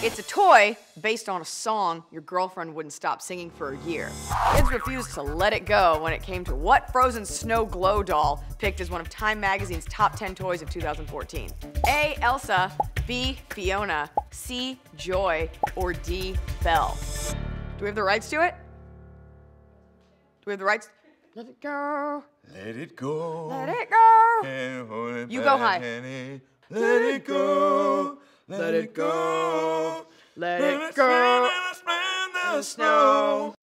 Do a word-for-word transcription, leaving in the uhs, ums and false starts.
It's a toy based on a song your girlfriend wouldn't stop singing for a year. Kids refused to let it go when it came to what Frozen Snow Glow doll picked as one of Time Magazine's top ten toys of two thousand fourteen. A. Elsa, B. Fiona, C. Joy, or D. Belle. Do we have the rights to it? Do we have the rights? Let it go. Let it go. Let it go. Can't hold it You back go high. any- Let it go. Let it go. Let Let it it go. spin and spin the snow.